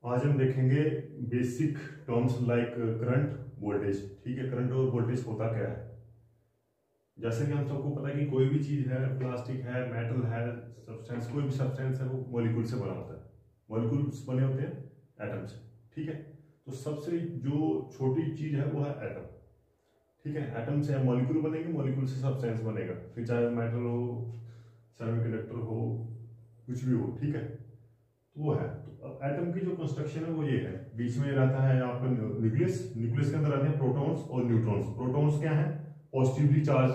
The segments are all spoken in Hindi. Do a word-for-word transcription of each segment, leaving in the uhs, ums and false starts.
आज हम देखेंगे basic terms like current voltage. ठीक है, करंट और वोल्टेज होता क्या है। जैसे कि हम सबको पता है कि कोई भी चीज है, प्लास्टिक है, मेटल है, सब्सटेंस, कोई भी सब्सटेंस है, वो मॉलिक्यूल से बना होता है। मॉलिक्यूल्स बने होते हैं एटम से। ठीक है, तो सबसे जो छोटी चीज है वो है एटम। ठीक है, एटम से मॉलिक्यूल बनेंगे, मॉलिक्यूल से सब्सटेंस बनेगा, फिर चाहे मेटल हो, सेमीकंडक्टर हो, कुछ भी हो। ठीक है, वो है। तो एटम की जो कंस्ट्रक्शन है वो ये है, बीच में रहता है आपका न्यूक्लियस। न्यूक्लियस के अंदर रहते हैं प्रोटॉन्स और न्यूट्रॉन्स। प्रोटॉन्स क्या है? पॉजिटिवली चार्ज,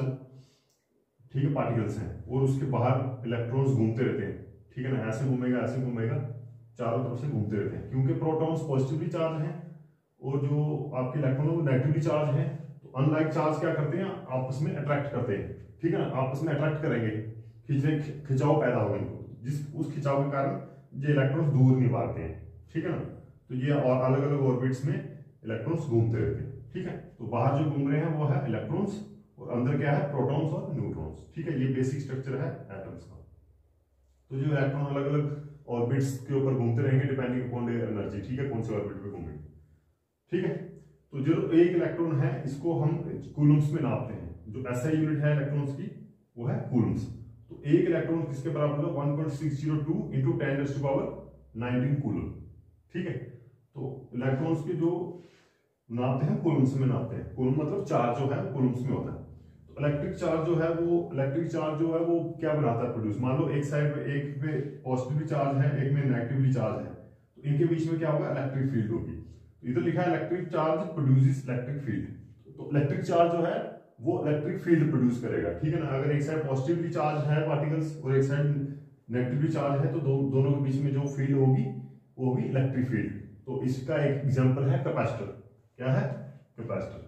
ठीक है, पार्टिकल्स हैं, और उसके बाहर इलेक्ट्रॉन्स घूमते रहते हैं। ठीक है ना, ऐसे घूमेगा ऐसे घूमेगा, चारों तरफ से घूमते रहते हैं, क्योंकि प्रोटॉन्स पॉजिटिवली चार्ज हैं और जो आपके इलेक्ट्रॉन वो नेगेटिवली चार्ज हैं। तो अनलाइक चार्ज क्या करते हैं, आपस में अट्रैक्ट करते हैं। ठीक है ना, आपस में अट्रैक्ट करेंगे, खींचने खिंचाव पैदा होगा इनको, जिस उस खिंचाव के कारण ये इलेक्ट्रॉन्स दूर नहीं भागते हैं। ठीक है ना, तो ये और अलग अलग ऑर्बिट्स में इलेक्ट्रॉन्स घूमते रहते हैं। ठीक है, तो बाहर जो घूम रहे हैं वो है इलेक्ट्रॉन्स, और अंदर क्या है, प्रोटॉन्स और न्यूट्रॉन्स। ठीक है, ये बेसिक स्ट्रक्चर है एटम्स का। तो जो इलेक्ट्रॉन अलग अलग ऑर्बिट्स के ऊपर घूमते रहेंगे डिपेंडिंग अपॉन देयर एनर्जी। ठीक है, कौन से ऑर्बिट पे घूमेंगे। ठीक है, तो जो एक इलेक्ट्रॉन है इसको हम कूलम्स में नापते हैं। जो एसआई यूनिट है इलेक्ट्रॉन्स की वो है कूलम्स। तो एक इलेक्ट्रॉन किसके बराबर है? One point six zero two into ten raised to power nineteen coulomb. ठीक है, तो इलेक्ट्रॉन्स के जो नापते हैं कूलम्स में नापते हैं। कूलम मतलब चार्ज जो है कूलम्स में होता है। तो इलेक्ट्रिक चार्ज जो है वो इलेक्ट्रिक चार्ज जो है वो क्या बनाता है, प्रोड्यूस। मान लो एक साइड में एक पे पॉजिटिवली चार्ज है, एक में नेगेटिवली चार्ज है, तो इनके बीच में क्या होगा, इलेक्ट्रिक फील्ड होगी। तो इधर लिखा है electric charge produces electric field. तो इलेक्ट्रिक चार्ज जो है वो इलेक्ट्रिक फील्ड प्रोड्यूस करेगा। ठीक है ना, अगर एक साइड पॉजिटिवली चार्ज है पार्टिकल्स और एक साइड नेगेटिवली चार्ज है, तो दो, दोनों के बीच में जो फील्ड होगी वो होगी इलेक्ट्रिक फील्ड। तो इसका एक एग्जांपल है कैपेसिटर। क्या है? Capacitor,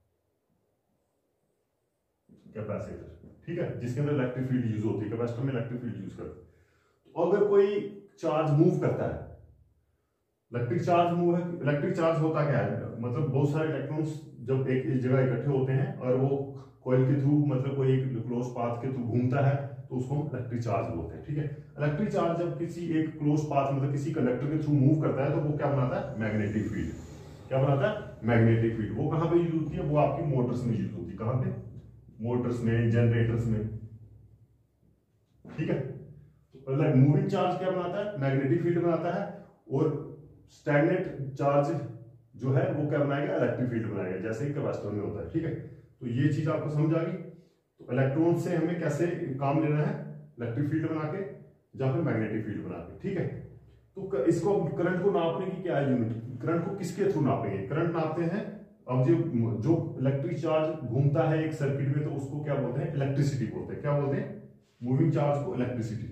capacitor. ठीक है, जिसके अंदर इलेक्ट्रिक फील्ड यूज होती है। कैपेसिटर में इलेक्ट्रिक फील्ड यूज करते हैं। तो अगर कोई चार्ज मूव करता है, इलेक्ट्रिक चार्ज मूव है, इलेक्ट्रिक चार्ज होता क्या है, मतलब बहुत सारे इलेक्ट्रॉन्स जब एक इस जगह इकट्ठे होते हैं और वो कॉइल के थ्रू, मतलब कोई एक क्लोज पाथ के थ्रू घूमता है, तो उसको हम इलेक्ट्रिक चार्ज बोलते हैं। ठीक है, इलेक्ट्रिक चार्ज जब किसी एक क्लोज पाथ मतलब किसी कंडक्टर के थ्रू मूव करता है तो वो क्या बनाता है, मैग्नेटिक फील्ड। क्या बनाता है? Magnetic field. वो कहां पे यूज होती है? वो आपकी मोटर्स में यूज होती है। कहां पे? मोटर्स में, जनरेटर्स में। ठीक है, तो मूविंग चार्ज क्या बनाता है, मैग्नेटिक फील्ड बनाता है, और स्टैग्नेंट चार्ज जो है वो क्या बनाएगा, इलेक्ट्रिक फील्ड बनाएगा, जैसे ही कैपेसिटर में होता है। ठीक है, तो ये चीज आपको समझ आ गई। तो इलेक्ट्रॉन से हमें कैसे काम लेना है, इलेक्ट्रिक फील्ड बना के या फिर मैग्नेटिक फील्ड बना के। ठीक है, तो इसको करंट को नापने की क्या यूनिट, करंट को किसके थ्रू नापेंगे? करंट नापते हैं अब जो जो इलेक्ट्रिक चार्ज घूमता है एक सर्किट में, तो उसको क्या बोलते हैं, इलेक्ट्रिसिटी बोलते हैं। क्या बोलते हैं? मूविंग चार्ज को इलेक्ट्रिसिटी।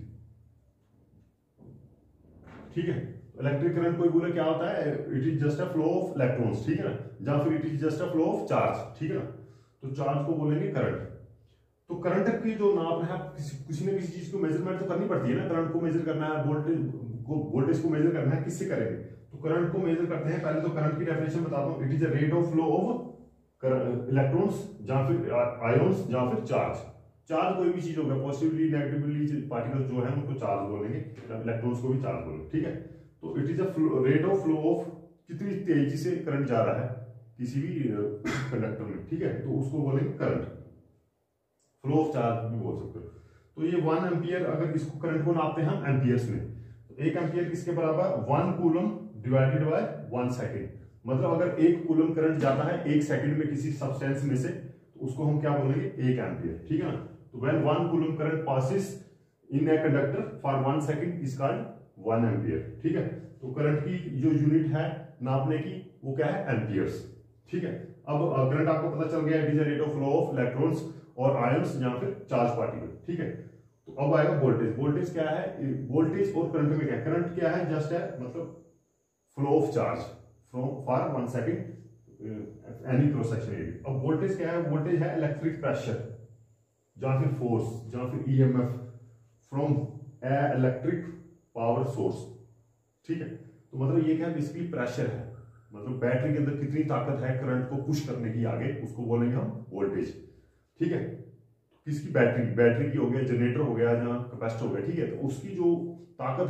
ठीक है, इलेक्ट्रिक करंट कोई बोले क्या होता है, it is just a flow of electrons. ठीक है ना, या फिर it is just a flow of charge. ठीक है ना, तो चार्ज को बोलेंगे करंट। तो करंट की जो नाप है, किसी किसी न किसी चीज को मेजरमेंट तो करनी पड़ती है ना। करंट को मेजर करना है, वोल्टेज को वोल्टेज को मेजर करना है, किससे करेंगे? तो करंट को मेजर करते हैं। पहले तो करंट की डेफिनेशन बताता हूं। It is a rate of flow of electrons या फिर आयोन्स या फिर चार्ज। चार्ज कोई भी चीज होगा, पॉजिटिवली नेगेटिवली पार्टिकल्स जो है उनको चार्ज बोलेंगे, इलेक्ट्रॉन्स को भी चार्ज बोलेंगे। ठीक है, तो it is a rate of flow of, कितनी तेजी से करंट जा रहा है किसी भी कंडक्टर में। ठीक है, तो उसको बोलेंगे करंट। फ्लो ऑफ चार्ज भी बोल सकते हो। तो ये वन एम्पियर, अगर इसको करंट को नापते हैं हम एम्पियर्स में, तो एक एम्पियर किसके बराबर, one coulomb divided by one second. मतलब अगर एक कूलम करंट जाता है एक सेकंड में किसी सब्सटेंस में से, तो उसको हम क्या बोलेंगे, एक एम्पियर। ठीक है ना, तो when one coulomb current passes in a conductor for one second is called one ampere. ठीक है, तो करंट की जो यूनिट है नापने की वो क्या है, एम्पियर्स। ठीक है, अब करंट आपको पता चल गया, it is a rate of flow of electrons और आयंस या फिर चार्ज पार्टिकल। ठीक है, तो अब आएगा वोल्टेज। वोल्टेज क्या है, वोल्टेज और करंट में क्या है, करंट क्या है, जस्ट है मतलब flow of charge from for one second any cross section area. अब वोल्टेज क्या है, वोल्टेज है इलेक्ट्रिक प्रेशर या फिर फोर्स या फिर EMF from a electric power source. ठीक है, तो मतलब ये क्या है, बेसिकली प्रेशर है, मतलब बैटरी के अंदर कितनी ताकत है करंट को पुश करने की आगे, उसको बोलेंगे हम वोल्टेज। ठीक है, किसकी, बैटरी बैटरी की हो गया, जनरेटर हो गया या कैपेसिटर हो गया। ठीक है, तो उसकी जो ताकत है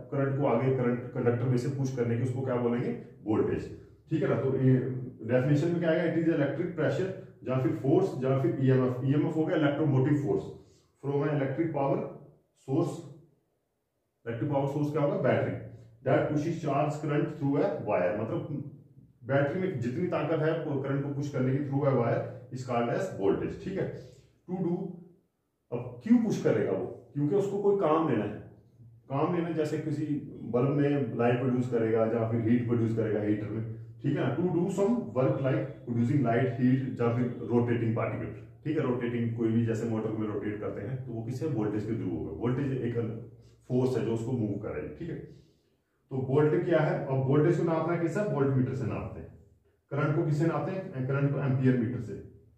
करंट को आगे करंट कंडक्टर में से पुश करने की, उसको क्या बोलेंगे, वोल्टेज। ठीक है ना। तो डेफिनेशन में क्या आएगा, इट इज इलेक्ट्रिक प्रेशर या फिर फोर्स या फिर ईएमएफ। ईएमएफ हो गया electromotive force from an electric power source. Electric power source क्या होगा, battery, that pushes charge current through a wire. मतलब बैटरी में जितनी ताकत है करंट को पुश करने की through a wire is called as voltage. ठीक है। टू डू, अब क्यों पुश करेगा वो, क्योंकि उसको कोई काम लेना है। काम लेना जैसे किसी बल्ब में लाइट प्रोड्यूस करेगा या फिर हीट प्रोड्यूस करेगा हीटर में। ठीक है ना। To do some work like producing light, heat या फिर रोटेटिंग पार्टिकल। ठीक है। रोटेटिंग कोई भी जैसे मोटर में रोटेट करते हैं तो वो किससे, वोल्टेज के थ्रू होगा। वोल्टेज एक फोर्स है जो उसको मूव कर रही है। ठीक है। तो वोल्ट क्या है, अब वोल्टेज को नापना है किससे, वोल्ट मीटर से नापते हैं। करंट को किससे नापते हैं, करंट को एम्पियर मीटर से।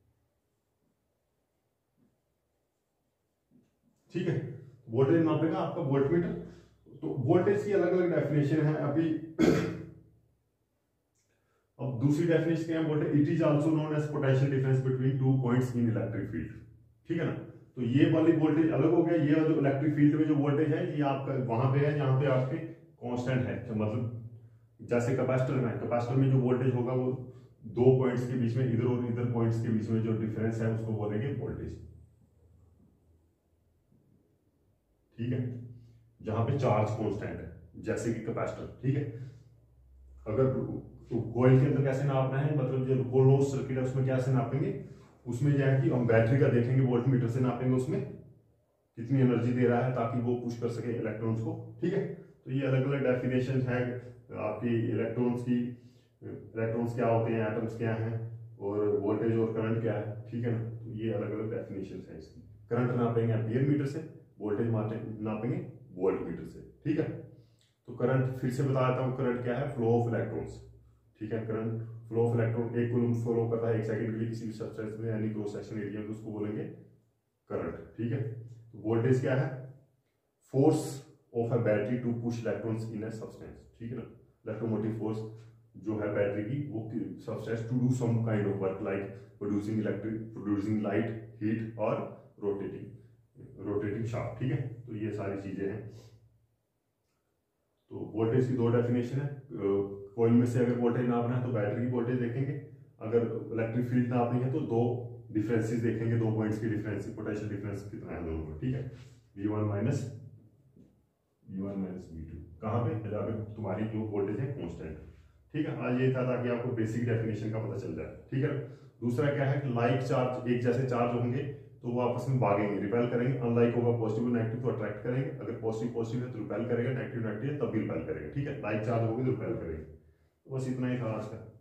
ठीक है। वोल्टेज नापेगा आपका वोल्ट मीटर। तो वोल्टेज की अलग अलग डेफिनेशन है अभी। अब दूसरी डेफिनेशन क्या है, voltage it is also known as potential difference between two points in electric field. ठीक है ना। तो ये वाली वोल्टेज अलग हो गया, ये जो इलेक्ट्रिक फील्ड में जो वोल्टेज है ये आपका वहां पे है जहां पे आपके कांस्टेंट है। तो मतलब जैसे कैपेसिटर में, कैपेसिटर में जो वोल्टेज होगा वो दो पॉइंट्स के बीच में, इधर और इधर पॉइंट्स के बीच में जो डिफरेंस है उसको बोलेंगे वोल्टेज। ठीक है। जहां पे चार्ज कांस्टेंट है जैसे कि कैपेसिटर। ठीक है। अगर तो कॉइल के अंदर कैसे नापना है, मतलब जो क्लोज सर्किट है उसमें कैसे नापेंगे, उसमें जो है कि हम बैटरी का देखेंगे, वोल्ट मीटर से नापेंगे उसमें कितनी एनर्जी दे रहा है ताकि वो पुश कर सके इलेक्ट्रॉन्स को। ठीक है। तो ये अलग अलग डेफिनेशन है आपकी इलेक्ट्रॉन्स की। इलेक्ट्रॉन्स क्या होते हैं, एटम्स क्या हैं, और वोल्टेज और करंट क्या है। ठीक है ना। तो ये अलग अलग डेफिनेशन है इसकी। करंट नापेंगे एम्पियर मीटर से, वोल्टेज नापेंगे वोल्ट मीटर से। ठीक है। तो करंट फिर से बता देता हूँ, करंट क्या है, फ्लो ऑफ इलेक्ट्रॉन्स। ठीक है। करंट फ्लो ऑफ इलेक्ट्रॉन, एक कूलम फ्लो करता है एक सेकंड के लिए किसी भी सब्सटेंस में यानी क्रॉस सेक्शन एरिया में, उसको बोलेंगे करंट। ठीक है। तो वोल्टेज क्या है, force of a battery to push electrons in a substance. ठीक है ना। इलेक्ट्रोमोटिव फोर्स जो है बैटरी की वो substance to do some kind of work like producing electric producing light, heat और रोटेटिंग रोटेटिंग शाफ्ट। ठीक है। तो ये सारी चीजें हैं। तो वोल्टेज की दो डेफिनेशन है। कॉइल में से अगर वोल्टेज नापना है तो बैटरी की वोल्टेज देखेंगे, अगर इलेक्ट्रिक फील्ड नापनी है तो दो डिफरेंसेस देखेंगे, दो पॉइंट्स की डिफरेंस, पोटेंशियल डिफरेंस कितना है दोनों में। ठीक है। V one minus V one minus V two कहाँ पे, अगर तुम्हारी जो वोल्टेज है कांस्टेंट। ठीक है। आज ये था ताकि आपको बेसिक डेफिनेशन का पता चल जाए। ठीक है। दूसरा क्या है कि लाइक चार्ज, एक जैसे चार्ज होंगे तो वो आपस में भागेंगे, रिपेल करेंगे। अनलाइक होगा पॉजिटिव नेगेटिव तो अट्रैक्ट करेंगे, अगर पॉजिटिव पॉजिटिव है तो रिपेल करेगा, नेगेटिव नेगेटिव है तब भी रिपेल करेगा। ठीक है। लाइक चार्ज होगी तो रिपेल करेंगे। तो बस इतना ही था आज का।